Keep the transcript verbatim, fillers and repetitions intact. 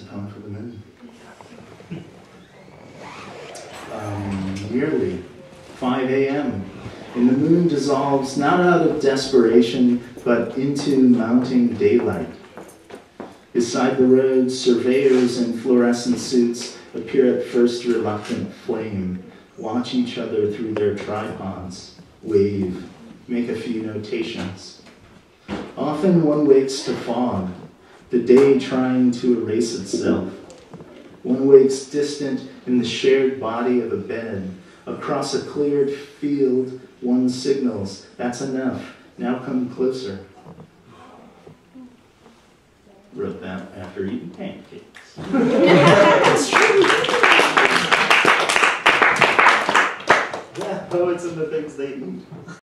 time for the moon. Um, nearly five A M and the moon dissolves not out of desperation, but into mounting daylight. Beside the road, surveyors in fluorescent suits appear at first reluctant flame, watch each other through their tripods, wave, make a few notations. Often one wakes to fog, the day trying to erase itself. One wakes distant in the shared body of a bed. Across a cleared field, one signals, that's enough, now come closer. Wrote that after eating pancakes. It's true. Yeah, poets and the things they eat.